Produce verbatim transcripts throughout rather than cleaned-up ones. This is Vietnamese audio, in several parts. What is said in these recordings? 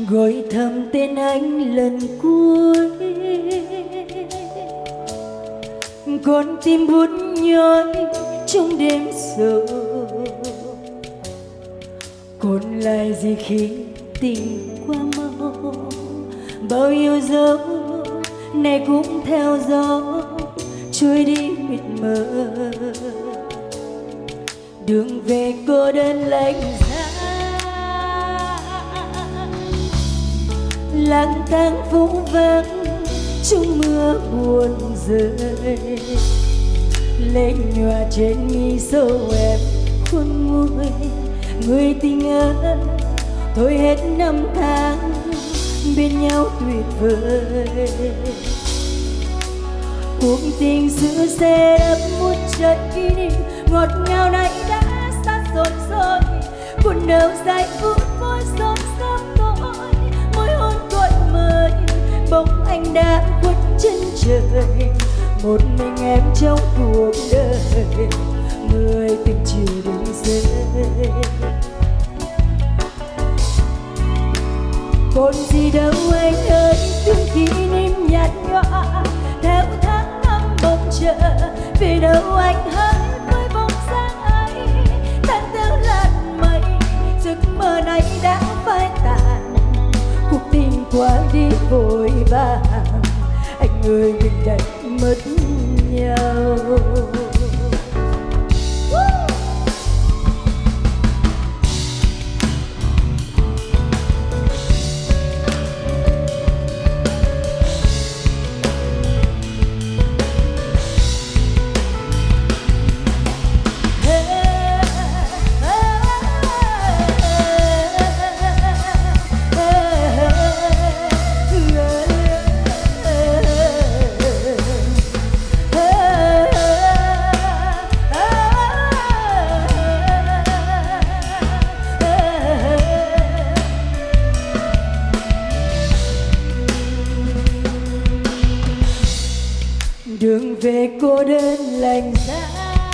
gọi thầm tên anh lần cuối, con tim buốt nhói trong đêm sâu. Còn lại gì khi tình qua mau, bao yêu dấu này cũng theo gió trôi đi mịt mờ. Đường về cô đơn lạnh giá, lang thang phố vắng trong mưa buồn rơi. Lệ nhòa trên mi sâu em khuôn môi, người tình ơi thôi hết năm tháng bên nhau tuyệt vời. Cuộc tình xưa sẽ đắp một trái kỷ niệm ngọt ngào này đã xa rồi rồi. Buồn đầu dài phút môi son sớm tối, môi hôn gọi mời bóng anh đã khuất chân trời. Một mình em trong cuộc đời, người tình chiều đừng rơi. Còn gì đâu anh ơi, từng kỷ niệm nhạt nhòa theo tháng năm mong chờ. Vì đâu anh hỡi với bóng dáng ấy, tan theo làn mây, giấc mơ này đã phai tàn. Cuộc tình qua đi vội vàng, anh ơi mình đã mất nhau. Đường về cô đơn lạnh giá,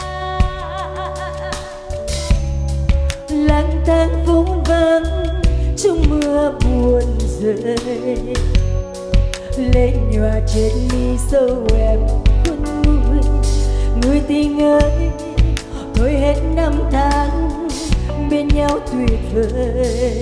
lang thang phố vắng trong mưa buồn rơi. Lệ nhòa trên mi sâu em khuôn môi, người tình ơi thôi hết năm tháng bên nhau tuyệt vời.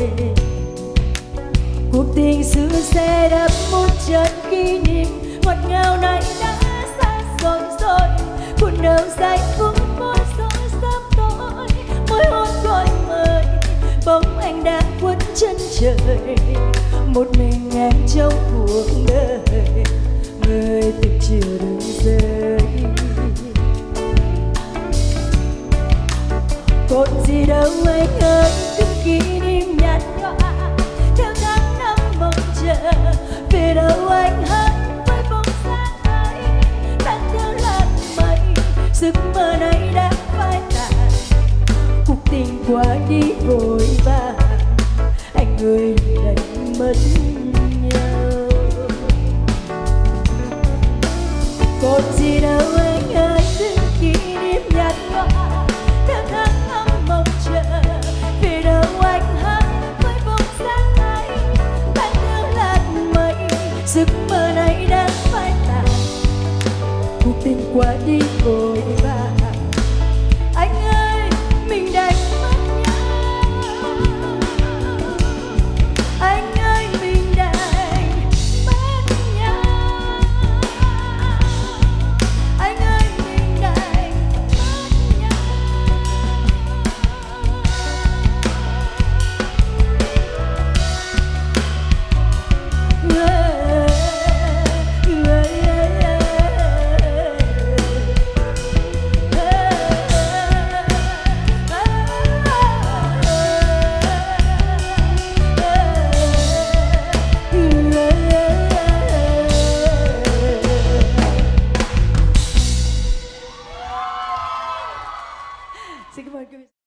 Cuộc tình xưa sẽ đắp một trận kỷ niệm ngọt ngào này đã xa rồi rồi. Buồn đầu dài phút môi son sớm tối, môi hôn gọi mời bóng anh đã khuất chân trời. Một mình em trong cuộc đời, người tình chiều đừng rơi. Còn gì đâu anh ơi, từng kỷ niệm nhạt nhòa theo tháng năm mong chờ. Về đâu anh hỡi với bóng dáng ấy, tan theo làn mây, giấc mơ này đã phai tàn. Cuộc tình qua đi vội vàng, anh ơi đành mất nhau. Còn gì đâu anh ơi, từng kỷ niệm nhạt nhòa theo tháng năm mong chờ. Vì đâu anh hỡi với bóng dáng ấy, tan theo làn mây, giấc mơ này đã phai tàn. Cuộc tình qua đi vội vàng, anh ơi mình đành mất nhau. Anh ơi mình đành mất nhau. Anh ơi mình đành mất nhau. Xin cảm ơn quý vị.